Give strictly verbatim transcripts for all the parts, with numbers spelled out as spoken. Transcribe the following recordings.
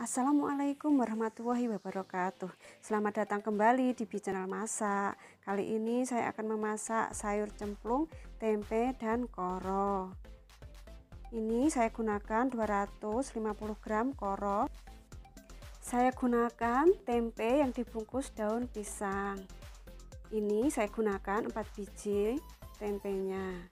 Assalamualaikum warahmatullahi wabarakatuh. Selamat datang kembali di channel masak. Kali ini saya akan memasak sayur cemplung, tempe, dan koro. Ini saya gunakan dua ratus lima puluh gram koro. Saya gunakan tempe yang dibungkus daun pisang. Ini saya gunakan empat biji tempenya.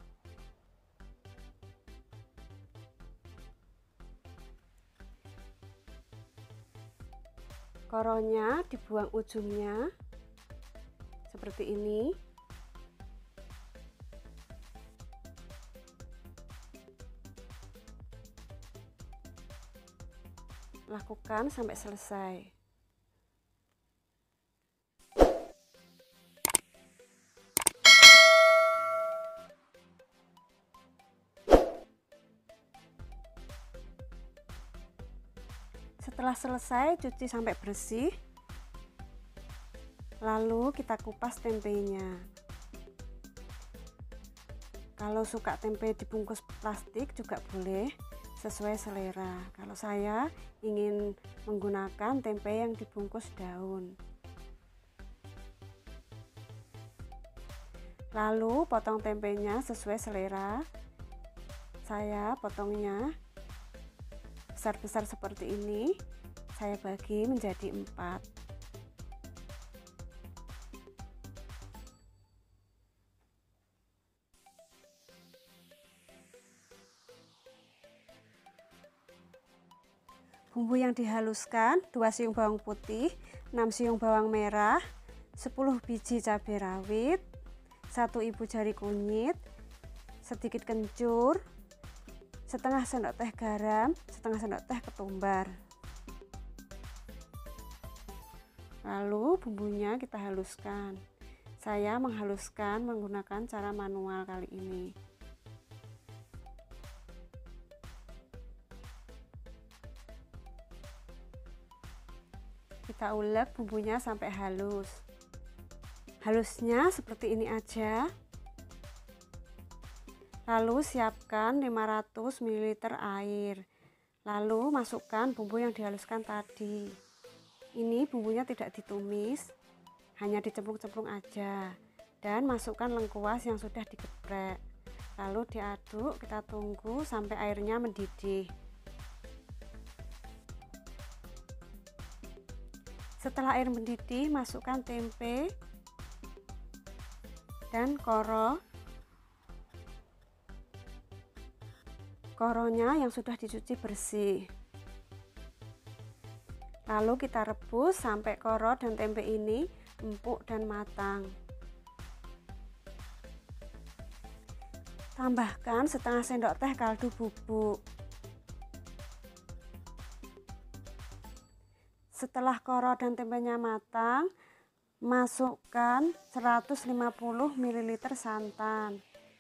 Koronya dibuang ujungnya seperti ini. Lakukan sampai selesai. Setelah selesai, cuci sampai bersih. Lalu kita kupas tempenya. Kalau suka tempe dibungkus plastik juga boleh, sesuai selera. Kalau saya ingin menggunakan tempe yang dibungkus daun. Lalu potong tempenya sesuai selera. Saya potongnya besar-besar seperti ini. Saya bagi menjadi empat. Bumbu yang dihaluskan: dua siung bawang putih, enam siung bawang merah, sepuluh biji cabai rawit, satu ibu jari kunyit, sedikit kencur, setengah sendok teh garam, setengah sendok teh ketumbar. Lalu bumbunya kita haluskan. Saya menghaluskan menggunakan cara manual kali ini. Kita ulek bumbunya sampai halus. Halusnya seperti ini aja. Lalu siapkan lima ratus mililiter air. Lalu masukkan bumbu yang dihaluskan tadi. Ini bumbunya tidak ditumis, hanya dicemplung-cemplung aja. Dan masukkan lengkuas yang sudah digeprek. Lalu diaduk, kita tunggu sampai airnya mendidih. Setelah air mendidih, masukkan tempe dan koro. Koronya yang sudah dicuci bersih. Lalu kita rebus sampai koro dan tempe ini empuk dan matang. Tambahkan setengah sendok teh kaldu bubuk. Setelah koro dan tempenya matang, masukkan seratus lima puluh mililiter santan.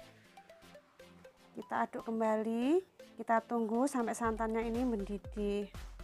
Kita aduk kembali, kita tunggu sampai santannya ini mendidih.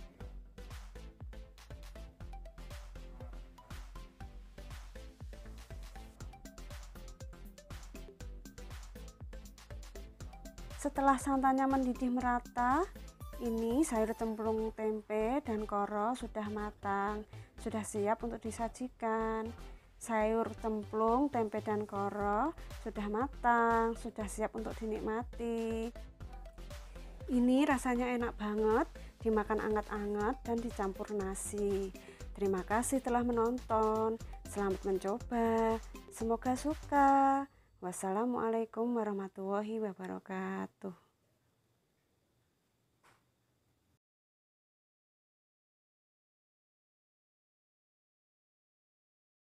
Setelah santannya mendidih merata, ini sayur cemplung tempe dan koro sudah matang, sudah siap untuk disajikan. Sayur cemplung tempe dan koro sudah matang, sudah siap untuk dinikmati. Ini rasanya enak banget, dimakan anget-anget dan dicampur nasi. Terima kasih telah menonton. Selamat mencoba. Semoga suka. Wassalamualaikum warahmatullahi wabarakatuh.